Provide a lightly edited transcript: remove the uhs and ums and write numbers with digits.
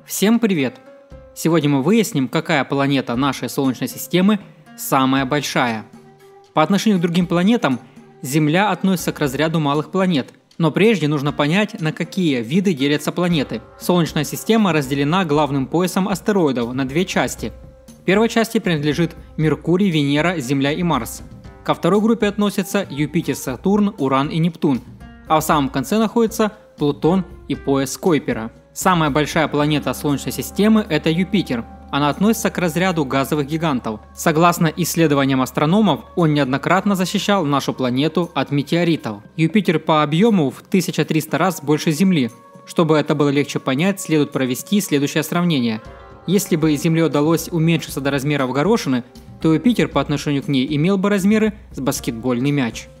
Всем привет! Сегодня мы выясним, какая планета нашей Солнечной системы самая большая. По отношению к другим планетам, Земля относится к разряду малых планет. Но прежде нужно понять, на какие виды делятся планеты. Солнечная система разделена главным поясом астероидов на две части. К первой части принадлежит Меркурий, Венера, Земля и Марс. Ко второй группе относятся Юпитер, Сатурн, Уран и Нептун. А в самом конце находится Плутон и пояс Койпера. Самая большая планета Солнечной системы – это Юпитер. Она относится к разряду газовых гигантов. Согласно исследованиям астрономов, он неоднократно защищал нашу планету от метеоритов. Юпитер по объему в 1300 раз больше Земли. Чтобы это было легче понять, следует провести следующее сравнение. Если бы Земле удалось уменьшиться до размеров горошины, то Юпитер по отношению к ней имел бы размеры с баскетбольный мяч.